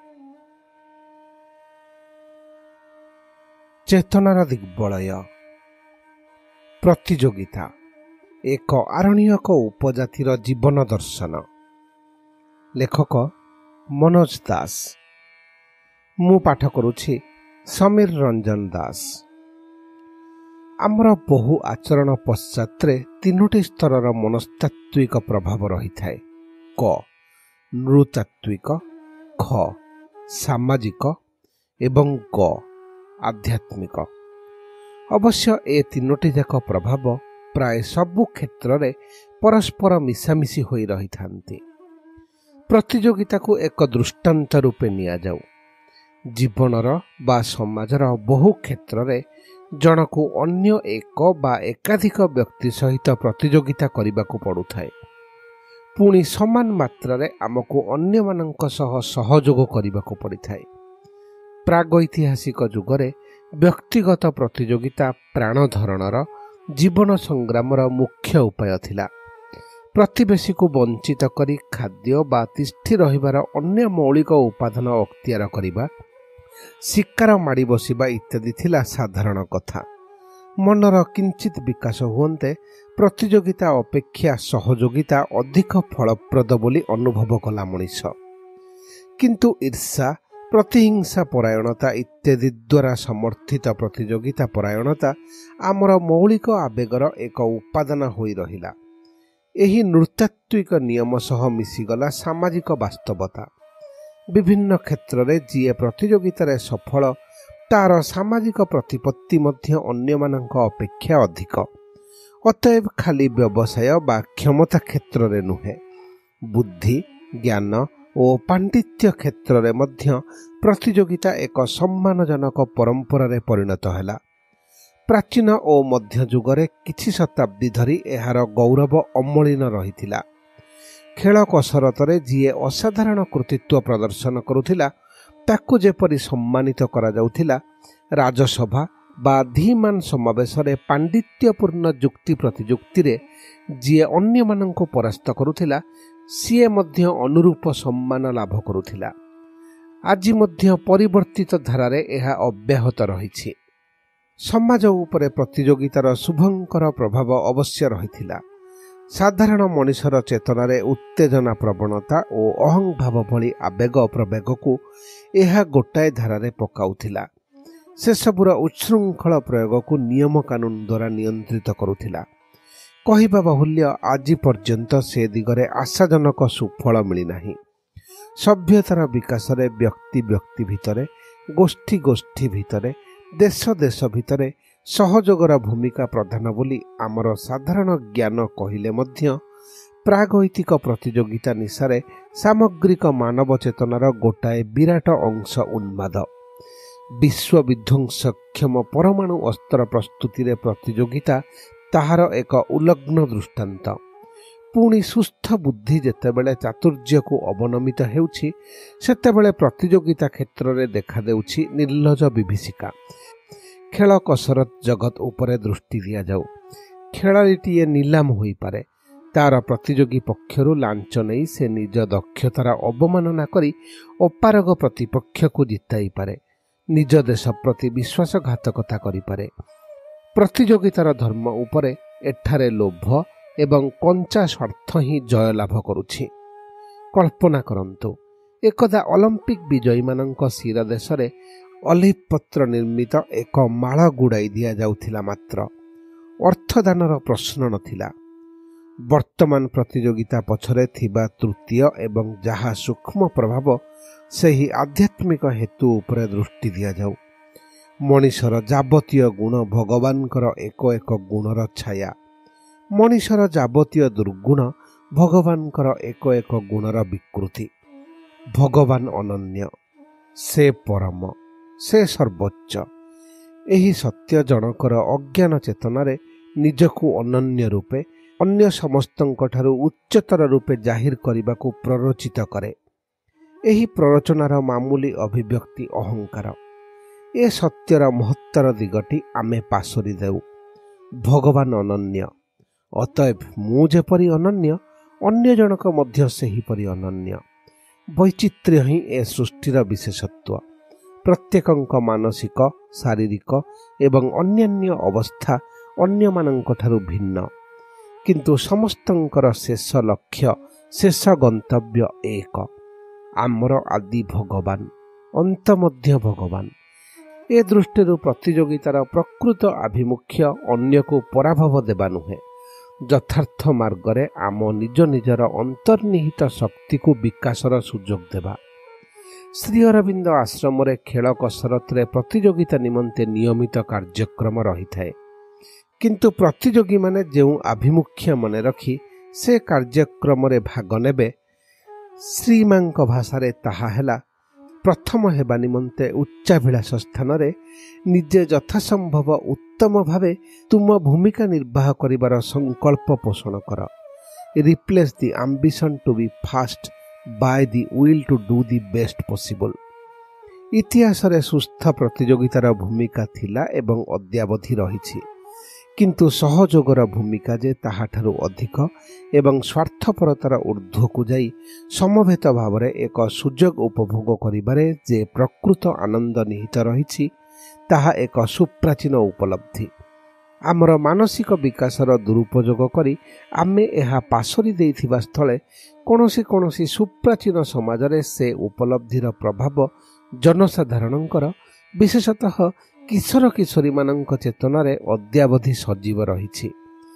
ଚେତନାର ଦିଗ୍ବଳୟ। ପ୍ରତିଯୋଗିତା ଏକ ଆରଣ୍ୟକ ଉପଜାତିର ଜୀବନ ଦର୍ଶନ। ଲେଖକ ମନୋଜ ଦାସ। ମୁଁ ପାଠ କରୁଛି ସମୀର ରଞ୍ଜନ ଦାସ। ଆମର ବହୁ ଆଚରଣ ପଶ୍ଚାତରେ ତିନୋଟି ସ୍ତରର ମନସ୍ତାତ୍ତ୍ୱିକ ପ୍ରଭାବ ରହିଥାଏ। କ ନୃତାତ୍ତ୍ୱିକ, ଖ ସାମାଜିକ ଏବଂ ଗ ଆଧ୍ୟାତ୍ମିକ। ଅବଶ୍ୟ ଏ ତିନୋଟି ଯାକ ପ୍ରଭାବ ପ୍ରାୟ ସବୁ କ୍ଷେତ୍ରରେ ପରସ୍ପର ମିଶାମିଶି ହୋଇ ରହିଥାନ୍ତି। ପ୍ରତିଯୋଗିତାକୁ ଏକ ଦୃଷ୍ଟାନ୍ତ ରୂପେ ନିଆଯାଉ। ଜୀବନର ବା ସମାଜର ବହୁ କ୍ଷେତ୍ରରେ ଜଣକୁ ଅନ୍ୟ ଏକ ବା ଏକାଧିକ ବ୍ୟକ୍ତି ସହିତ ପ୍ରତିଯୋଗିତା କରିବାକୁ ପଡ଼ୁଥାଏ। ପୁଣି ସମାନ ମାତ୍ରାରେ ଆମକୁ ଅନ୍ୟମାନଙ୍କ ସହ ସହଯୋଗ କରିବାକୁ ପଡ଼ିଥାଏ। ପ୍ରାଗୈତିହାସିକ ଯୁଗରେ ବ୍ୟକ୍ତିଗତ ପ୍ରତିଯୋଗିତା ପ୍ରାଣ ଧରଣର ଜୀବନ ସଂଗ୍ରାମର ମୁଖ୍ୟ ଉପାୟ ଥିଲା। ପ୍ରତିବେଶୀକୁ ବଞ୍ଚିତ କରି ଖାଦ୍ୟ ବା ତିଷ୍ଠି ରହିବାର ଅନ୍ୟ ମୌଳିକ ଉପାଦାନ ଅକ୍ତିଆର କରିବା, ଶିକାର ମାଡ଼ି ବସିବା ଇତ୍ୟାଦି ଥିଲା ସାଧାରଣ କଥା। ମନର କିଞ୍ଚିତ ବିକାଶ ହୁଅନ୍ତେ ପ୍ରତିଯୋଗିତା ଅପେକ୍ଷା ସହଯୋଗିତା ଅଧିକ ଫଳପ୍ରଦ ବୋଲି ଅନୁଭବ କଲା ମଣିଷ। କିନ୍ତୁ ଈର୍ଷା, ପ୍ରତିହିଂସା ପରାୟଣତା ଇତ୍ୟାଦି ଦ୍ୱାରା ସମର୍ଥିତ ପ୍ରତିଯୋଗିତା ପରାୟଣତା ଆମର ମୌଳିକ ଆବେଗର ଏକ ଉପାଦାନ ହୋଇ ରହିଲା। ଏହି ନୃତାତ୍ତ୍ୱିକ ନିୟମ ସହ ମିଶିଗଲା ସାମାଜିକ ବାସ୍ତବତା। ବିଭିନ୍ନ କ୍ଷେତ୍ରରେ ଯିଏ ପ୍ରତିଯୋଗିତାରେ ସଫଳ, ତାର ସାମାଜିକ ପ୍ରତିପତ୍ତି ମଧ୍ୟ ଅନ୍ୟମାନଙ୍କ ଅପେକ୍ଷା ଅଧିକ। ଅତଏବ ଖାଲି ବ୍ୟବସାୟ ବା କ୍ଷମତା କ୍ଷେତ୍ରରେ ନୁହେଁ, ବୁଦ୍ଧି, ଜ୍ଞାନ ଓ ପାଣ୍ଡିତ୍ୟ କ୍ଷେତ୍ରରେ ମଧ୍ୟ ପ୍ରତିଯୋଗିତା ଏକ ସମ୍ମାନଜନକ ପରମ୍ପରାରେ ପରିଣତ ହେଲା। ପ୍ରାଚୀନ ଓ ମଧ୍ୟଯୁଗରେ କିଛି ଶତାବ୍ଦୀ ଧରି ଏହାର ଗୌରବ ଅମଳିନ ରହିଥିଲା। ଖେଳ କସରତରେ ଯିଏ ଅସାଧାରଣ କୃତିତ୍ୱ ପ୍ରଦର୍ଶନ କରୁଥିଲା ତାକୁ ଯେପରି ସମ୍ମାନିତ କରାଯାଉଥିଲା, ରାଜସଭା ବା ଧୀମାନ ସମାବେଶରେ ପାଣ୍ଡିତ୍ୟପୂର୍ଣ୍ଣ ଯୁକ୍ତି ପ୍ରତିଯୁକ୍ତିରେ ଯିଏ ଅନ୍ୟମାନଙ୍କୁ ପରାସ୍ତ କରୁଥିଲା, ସିଏ ମଧ୍ୟ ଅନୁରୂପ ସମ୍ମାନ ଲାଭ କରୁଥିଲା। ଆଜି ମଧ୍ୟ ପରିବର୍ତ୍ତିତ ଧାରାରେ ଏହା ଅବ୍ୟାହତ ରହିଛି। ସମାଜ ଉପରେ ପ୍ରତିଯୋଗିତାର ଶୁଭଙ୍କର ପ୍ରଭାବ ଅବଶ୍ୟ ରହିଥିଲା। ସାଧାରଣ ମଣିଷର ଚେତନାରେ ଉତ୍ତେଜନା ପ୍ରବଣତା ଓ ଅହଂଭାବ ଭଳି ଆବେଗ ପ୍ରବେଗକୁ ଏହା ଗୋଟାଏ ଧାରାରେ ପକାଉଥିଲା। ସେସବୁର ଉଚ୍ଛୃଙ୍ଖଳ ପ୍ରୟୋଗକୁ ନିୟମ କାନୁନ ଦ୍ୱାରା ନିୟନ୍ତ୍ରିତ କରୁଥିଲା। କହିବା ବାହୁଲ୍ୟ, ଆଜି ପର୍ଯ୍ୟନ୍ତ ସେ ଦିଗରେ ଆଶାଜନକ ସୁଫଳ ମିଳିନାହିଁ। ସଭ୍ୟତାର ବିକାଶରେ ବ୍ୟକ୍ତି ବ୍ୟକ୍ତି ଭିତରେ, ଗୋଷ୍ଠୀ ଗୋଷ୍ଠୀ ଭିତରେ, ଦେଶ ଦେଶ ଭିତରେ ସହଯୋଗର ଭୂମିକା ପ୍ରଧାନ ବୋଲି ଆମର ସାଧାରଣ ଜ୍ଞାନ କହିଲେ ମଧ୍ୟ ପ୍ରାଗୈତିକ ପ୍ରତିଯୋଗିତା ନିଶାରେ ସାମଗ୍ରିକ ମାନବ ଚେତନାର ଗୋଟାଏ ବିରାଟ ଅଂଶ ଉନ୍ମାଦ। ବିଶ୍ୱ ବିଧ୍ୱଂସକ୍ଷମ ପରମାଣୁ ଅସ୍ତ୍ର ପ୍ରସ୍ତୁତିରେ ପ୍ରତିଯୋଗିତା ତାହାର ଏକ ଉଲଗ୍ନ ଦୃଷ୍ଟାନ୍ତ। ପୁଣି ସୁସ୍ଥ ବୁଦ୍ଧି ଯେତେବେଳେ ଚାତୁର୍ଯ୍ୟକୁ ଅବନମିତ ହେଉଛି, ସେତେବେଳେ ପ୍ରତିଯୋଗିତା କ୍ଷେତ୍ରରେ ଦେଖାଦେଉଛି ନିର୍ଲଜ ବିଭୀଷିକା। ଖେଳ କସରତ ଜଗତ ଉପରେ ଦୃଷ୍ଟି ଦିଆଯାଉ। ଖେଳାଳିଟିଏ ନିଲାମ ହୋଇପାରେ। ତାର ପ୍ରତିଯୋଗୀ ପକ୍ଷରୁ ଲାଞ୍ଚ ନେଇ ସେ ନିଜ ଦକ୍ଷତାର ଅବମାନନା କରି ଅପାରଗ ପ୍ରତିପକ୍ଷକୁ ଜିତାଇପାରେ। ନିଜ ଦେଶ ପ୍ରତି ବିଶ୍ୱାସଘାତକତା କରିପାରେ। ପ୍ରତିଯୋଗିତାର ଧର୍ମ ଉପରେ ଏଠାରେ ଲୋଭ ଏବଂ କଞ୍ଚା ସ୍ୱାର୍ଥ ହିଁ ଜୟଲାଭ କରୁଛି। କଳ୍ପନା କରନ୍ତୁ, ଏକଦା ଅଲିମ୍ପିକ ବିଜୟୀମାନଙ୍କ ଶିରଦେଶରେ ଅଲିଭ ପତ୍ର ନିର୍ମିତ ଏକ ମାଳ ଗୁଡ଼ାଇ ଦିଆଯାଉଥିଲା ମାତ୍ର। ଅର୍ଥଦାନର ପ୍ରଶ୍ନ ନଥିଲା। ବର୍ତ୍ତମାନ ପ୍ରତିଯୋଗିତା ପଛରେ ଥିବା ତୃତୀୟ ଏବଂ ଯାହା ସୂକ୍ଷ୍ମ ପ୍ରଭାବ, ସେହି ଆଧ୍ୟାତ୍ମିକ ହେତୁ ଉପରେ ଦୃଷ୍ଟି ଦିଆଯାଉ। ମଣିଷର ଯାବତୀୟ ଗୁଣ ଭଗବାନଙ୍କର ଏକ ଏକ ଗୁଣର ଛାୟା। ମଣିଷର ଯାବତୀୟ ଦୁର୍ଗୁଣ ଭଗବାନଙ୍କର ଏକ ଏକ ଗୁଣର ବିକୃତି। ଭଗବାନ ଅନନ୍ୟ, ସେ ପରମ, ସେ ସର୍ବୋଚ୍ଚ। ଏହି ସତ୍ୟ ଜଣକର ଅଜ୍ଞାନ ଚେତନାରେ ନିଜକୁ ଅନନ୍ୟ ରୂପେ, ଅନ୍ୟ ସମସ୍ତଙ୍କଠାରୁ ଉଚ୍ଚତର ରୂପେ ଜାହିର କରିବାକୁ ପ୍ରରୋଚିତ କରେ। ଏହି ପ୍ରରୋଚନାର ମାମୁଲି ଅଭିବ୍ୟକ୍ତି ଅହଙ୍କାର। ଏ ସତ୍ୟର ମହତ୍ତର ଦିଗଟି ଆମେ ପାଶୋରି ଦେଉ। ଭଗବାନ ଅନନ୍ୟ, ଅତଏବ ମୁଁ ଯେପରି ଅନନ୍ୟ, ଅନ୍ୟ ଜଣକ ମଧ୍ୟ ସେହିପରି ଅନନ୍ୟ। ବୈଚିତ୍ର୍ୟ ହିଁ ଏ ସୃଷ୍ଟିର ବିଶେଷତ୍ୱ। ପ୍ରତ୍ୟେକଙ୍କ ମାନସିକ, ଶାରୀରିକ ଏବଂ ଅନ୍ୟାନ୍ୟ ଅବସ୍ଥା ଅନ୍ୟମାନଙ୍କଠାରୁ ଭିନ୍ନ, କିନ୍ତୁ ସମସ୍ତଙ୍କର ଶେଷ ଲକ୍ଷ୍ୟ, ଶେଷ ଗନ୍ତବ୍ୟ ଏକ। ଆମର ଆଦି ଭଗବାନ, ଅନ୍ତ ମଧ୍ୟ ଭଗବାନ। ଏ ଦୃଷ୍ଟିରୁ ପ୍ରତିଯୋଗିତାର ପ୍ରକୃତ ଆଭିମୁଖ୍ୟ ଅନ୍ୟକୁ ପରାଭବ ଦେବା ନୁହେଁ, ଯଥାର୍ଥ ମାର୍ଗରେ ଆମ ନିଜ ନିଜର ଅନ୍ତର୍ନିହିତ ଶକ୍ତିକୁ ବିକାଶର ସୁଯୋଗ ଦେବା। ଶ୍ରୀ ଅରବିନ୍ଦ ଆଶ୍ରମରେ ଖେଳ କସରତରେ ପ୍ରତିଯୋଗିତା ନିମନ୍ତେ ନିୟମିତ କାର୍ଯ୍ୟକ୍ରମ ରହିଥାଏ, କିନ୍ତୁ ପ୍ରତିଯୋଗୀମାନେ ଯେଉଁ ଆଭିମୁଖ୍ୟ ମନେ ରଖି ସେ କାର୍ଯ୍ୟକ୍ରମରେ ଭାଗ ନେବେ, ଶ୍ରୀମାଙ୍କ ଭାଷାରେ ତାହା ହେଲା ପ୍ରଥମ ହେବା ନିମନ୍ତେ ଉଚ୍ଚାଭିଳାଷ ସ୍ଥାନରେ ନିଜେ ଯଥାସମ୍ଭବ ଉତ୍ତମ ଭାବେ ତୁମ ଭୂମିକା ନିର୍ବାହ କରିବାର ସଂକଳ୍ପ ପୋଷଣ କର। Replace the ambition to be first by the will to do the best possible. ଇତିହାସରେ ସୁସ୍ଥ ପ୍ରତିଯୋଗିତାର ଭୂମିକା ଥିଲା ଏବଂ ଅଦ୍ୟାବଧି ରହିଛି, କିନ୍ତୁ ସହଯୋଗର ଭୂମିକା ଯେ ତାହାଠାରୁ ଅଧିକ ଏବଂ ସ୍ୱାର୍ଥପରତାର ଊର୍ଦ୍ଧ୍ୱକୁ ଯାଇ ସମବେତ ଭାବରେ ଏକ ସୁଯୋଗ ଉପଭୋଗ କରିବାରେ ଯେ ପ୍ରକୃତ ଆନନ୍ଦ ନିହିତ ରହିଛି, ତାହା ଏକ ସୁପ୍ରାଚୀନ ଉପଲବ୍ଧି। ଆମର ମାନସିକ ବିକାଶର ଦୁରୁପଯୋଗ କରି ଆମେ ଏହା ପାସୋରି ଦେଇଥିବା ସ୍ଥଳେ କୌଣସି ସୁପ୍ରାଚୀନ ସମାଜରେ ସେ ଉପଲବ୍ଧିର ପ୍ରଭାବ ଜନସାଧାରଣଙ୍କର, ବିଶେଷତଃ କିଶୋର କିଶୋରୀମାନଙ୍କ ଚେତନାରେ ଅଦ୍ୟାବଧି ସଜୀବ ରହିଛି।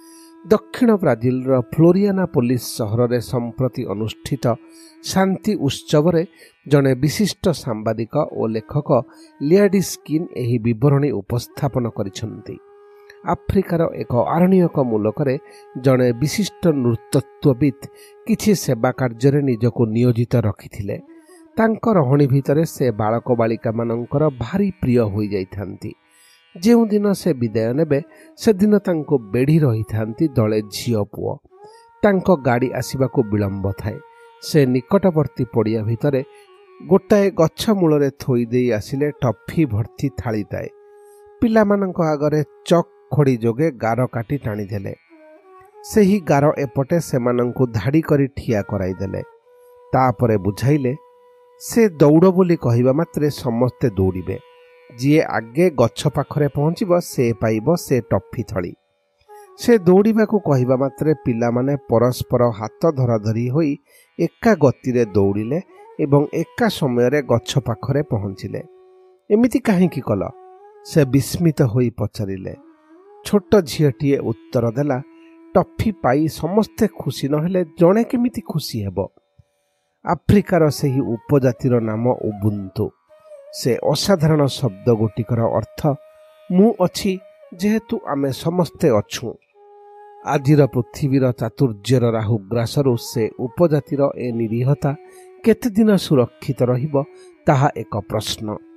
ଦକ୍ଷିଣ ବ୍ରାଜିଲର ଫ୍ଲୋରିଆନାପୋଲିସ ସହରରେ ସମ୍ପ୍ରତି ଅନୁଷ୍ଠିତ ଶାନ୍ତି ଉତ୍ସବରେ ଜଣେ ବିଶିଷ୍ଟ ସାମ୍ବାଦିକ ଓ ଲେଖକ ଲିଆଡିସ୍କିନ୍ ଏହି ବିବରଣୀ ଉପସ୍ଥାପନ କରିଛନ୍ତି। ଆଫ୍ରିକାର ଏକ ଆରଣ୍ୟକ ମୂଲକରେ ଜଣେ ବିଶିଷ୍ଟ ନୃତତ୍ତ୍ୱବିତ୍ କିଛି ସେବା କାର୍ଯ୍ୟରେ ନିଜକୁ ନିୟୋଜିତ ରଖିଥିଲେ। ତାଙ୍କ ରହଣି ଭିତରେ ସେ ବାଳକ ବାଳିକାମାନଙ୍କର ଭାରି ପ୍ରିୟ ହୋଇଯାଇଥାନ୍ତି। ଯେଉଁଦିନ ସେ ବିଦାୟ ନେବେ, ସେଦିନ ତାଙ୍କୁ ବେଢ଼ି ରହିଥାନ୍ତି ଦଳେ ଝିଅ ପୁଅ। ତାଙ୍କ ଗାଡ଼ି ଆସିବାକୁ ବିଳମ୍ବ ଥାଏ। ସେ ନିକଟବର୍ତ୍ତୀ ପଡ଼ିଆ ଭିତରେ ଗୋଟାଏ ଗଛ ମୂଳରେ ଥୋଇ ଦେଇ ଆସିଲେ ଟଫି ଭର୍ତ୍ତି ଥାଳିଟାଏ। ପିଲାମାନଙ୍କ ଆଗରେ ଚକ୍ ଖଡ଼ି ଯୋଗେ ଗାର କାଟି ଟାଣିଦେଲେ। ସେହି ଗାର ଏପଟେ ସେମାନଙ୍କୁ ଧାଡ଼ି କରି ଠିଆ କରାଇଦେଲେ। ତାପରେ ବୁଝାଇଲେ, ସେ ଦୌଡ଼ ବୋଲି କହିବା ମାତ୍ରେ ସମସ୍ତେ ଦୌଡ଼ିବେ। ଯିଏ ଆଗେ ଗଛ ପାଖରେ ପହଞ୍ଚିବ ସେ ପାଇବ ସେ ଟଫି ଥଳି। ସେ ଦୌଡ଼ିବାକୁ କହିବା ମାତ୍ରେ ପିଲାମାନେ ପରସ୍ପର ହାତ ଧରାଧରି ହୋଇ ଏକା ଗତିରେ ଦୌଡ଼ିଲେ ଏବଂ ଏକା ସମୟରେ ଗଛ ପାଖରେ ପହଞ୍ଚିଲେ। ଏମିତି କାହିଁକି କଲ? ସେ ବିସ୍ମିତ ହୋଇ ପଚାରିଲେ। ଛୋଟ ଝିଅଟିଏ ଉତ୍ତର ଦେଲା, ଟଫି ପାଇ ସମସ୍ତେ ଖୁସି ନହେଲେ ଜଣେ କେମିତି ଖୁସି ହେବ? ଆଫ୍ରିକାର ସେହି ଉପଜାତିର ନାମ ଉବୁନ୍ତୁ। ସେ ଅସାଧାରଣ ଶବ୍ଦ ଗୋଟିକର ଅର୍ଥ ମୁଁ ଅଛି ଯେହେତୁ ଆମେ ସମସ୍ତେ ଅଛୁଁ। ଆଜିର ପୃଥିବୀର ଚାତୁର୍ଯ୍ୟର ରାହୁଗ୍ରାସରୁ ସେ ଉପଜାତିର ଏ ନିରୀହତା କେତେଦିନ ସୁରକ୍ଷିତ ରହିବ, ତାହା ଏକ ପ୍ରଶ୍ନ।